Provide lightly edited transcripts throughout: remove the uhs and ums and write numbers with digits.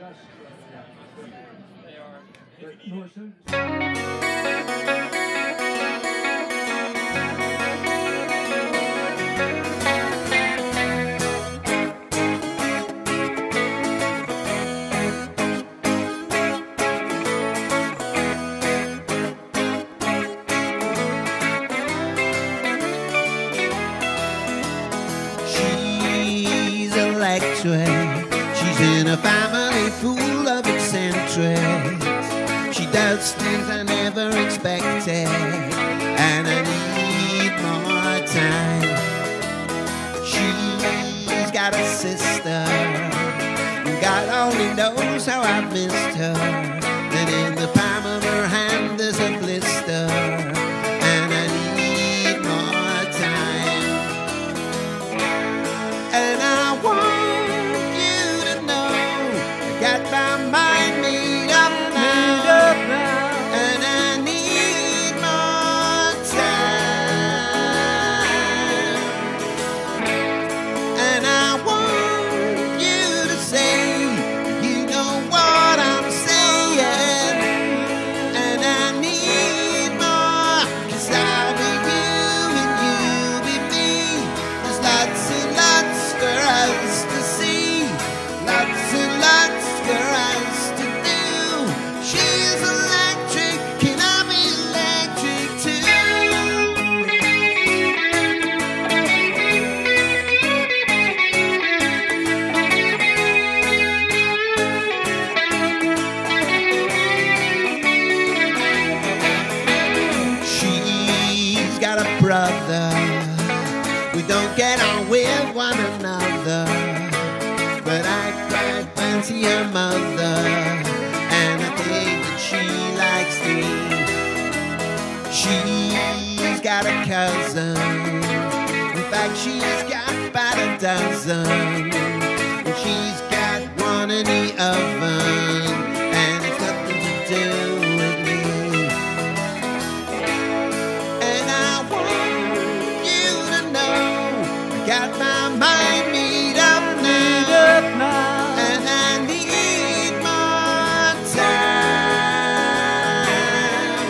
Clash. They are. Norton. She's electric. She's in a family full of eccentrics. She does things I never expected, and I need more time. She's got a sister, and God only knows how I've missed her. And in the palm of her hand there's a blister, and I need more time. And I want you to know I got my mind made up now, and I need more time. And I want you to say, you know what I'm saying, and I need more, 'cause I'll be you and you'll be me. There's lots and lots for us to see, lots and lots for us to do. She's electric, can I be electric too? She's got a brother, we don't get on with one another, but I quite fancy her mother, and I think that she likes me. She's got a cousin, in fact she's got about a dozen, and she's got one in the oven, and it's nothing to do with me. And I want you to know I got my mind made up now, and I need more time.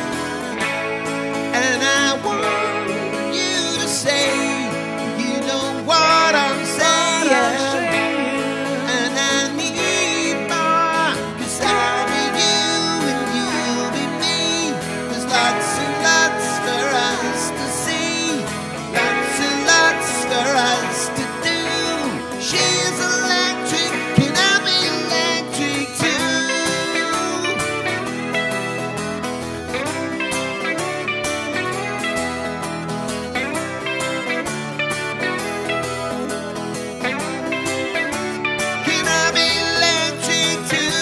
And I want you to say, you know what I'm saying, and I need more, 'cause I'll be you and you'll be me. There's lots and lots for us to see, lots and lots for us to do. She's electric, can I be electric too? Can I be electric too?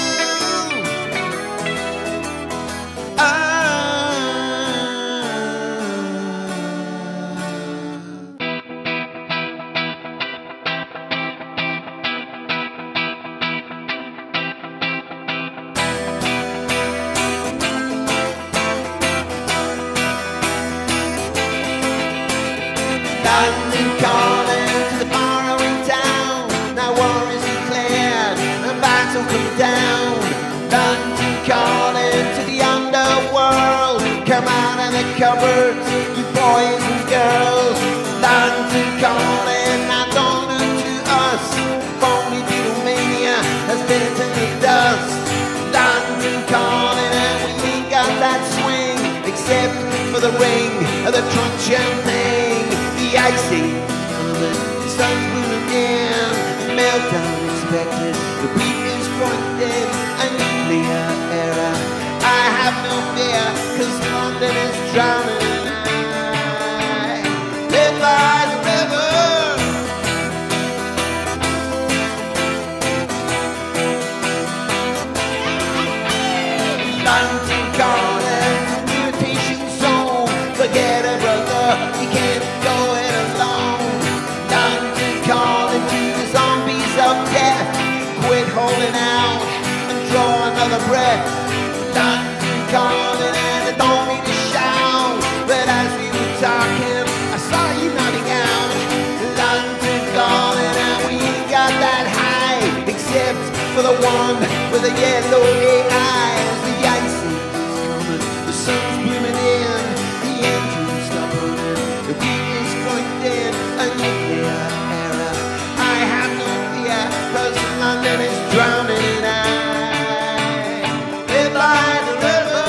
London calling to the faraway town. Now war is declared and battle come down. London calling to the underworld. Come out of the cupboards, you boys and girls. London calling, now don't look to us. Phony Beatlemania has been to the dust. London calling, and we ain't got that swing, except for the ring of the truncheon thing. The icy, the sun's moving in, meltdown expected, the beat is pointed, a nuclear era. I have no fear, 'cause London is drowning, and I live by the river. London calling, mutation zone, forget a brother, you can't go it alone. London calling to the zombies of death, quit holding out and draw another breath. London calling, and I don't mean to shout, but as we were talking, I saw you nodding out. London calling, and we ain't got that high, except for for the one with the yellow eyes. The ice is coming, the sun's blooming in, the engine's stopping, the wheat is going dead, a nuclear error. I have no fear, 'cause London is drowning in ice. Live by the river.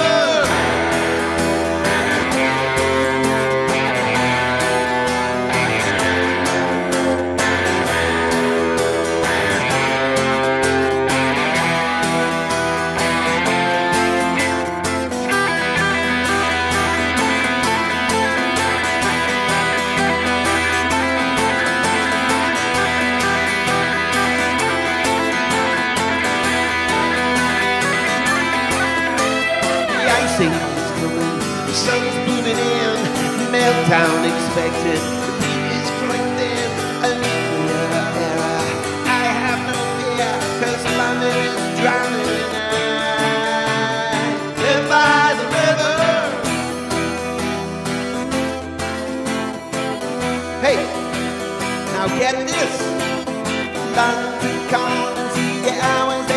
The sun's blooming in, meltdown expected. The beat is growing thin, a nuclear error. I have no fear, 'cause London is drowning in ice. Live by the river. Hey, now get this. London calling, see the hours